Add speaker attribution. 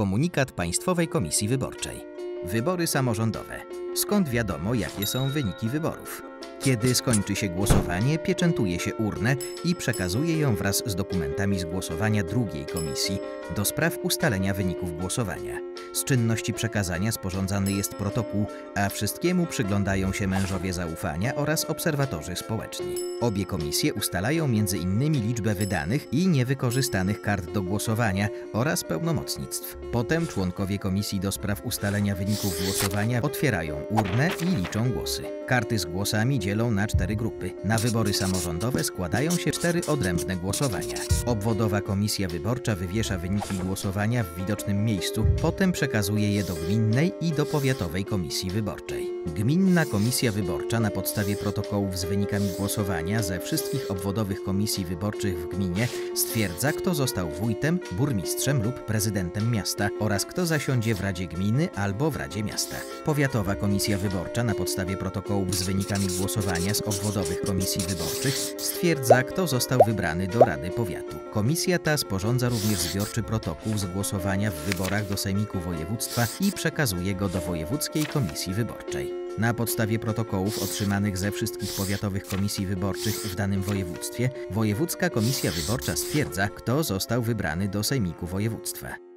Speaker 1: Komunikat Państwowej Komisji Wyborczej. Wybory samorządowe. Skąd wiadomo, jakie są wyniki wyborów? Kiedy skończy się głosowanie, pieczętuje się urnę i przekazuje ją wraz z dokumentami z głosowania drugiej komisji do spraw ustalenia wyników głosowania. Z czynności przekazania sporządzany jest protokół, a wszystkiemu przyglądają się mężowie zaufania oraz obserwatorzy społeczni. Obie komisje ustalają m.in. liczbę wydanych i niewykorzystanych kart do głosowania oraz pełnomocnictw. Potem członkowie komisji do spraw ustalenia wyników głosowania otwierają urnę i liczą głosy. Karty z głosami dzielą na 4 grupy. Na wybory samorządowe składają się 4 odrębne głosowania. Obwodowa komisja wyborcza wywiesza wyniki głosowania w widocznym miejscu, potem przekazuje je do gminnej i do powiatowej komisji wyborczej. Gminna komisja wyborcza na podstawie protokołów z wynikami głosowania ze wszystkich obwodowych komisji wyborczych w gminie stwierdza, kto został wójtem, burmistrzem lub prezydentem miasta oraz kto zasiądzie w Radzie Gminy albo w Radzie Miasta. Powiatowa komisja wyborcza na podstawie protokołów z wynikami głosowania z obwodowych komisji wyborczych stwierdza, kto został wybrany do Rady Powiatu. Komisja ta sporządza również zbiorczy protokół z głosowania w wyborach do Sejmiku Województwa i przekazuje go do Wojewódzkiej Komisji Wyborczej. Na podstawie protokołów otrzymanych ze wszystkich powiatowych komisji wyborczych w danym województwie, Wojewódzka Komisja Wyborcza stwierdza, kto został wybrany do Sejmiku Województwa.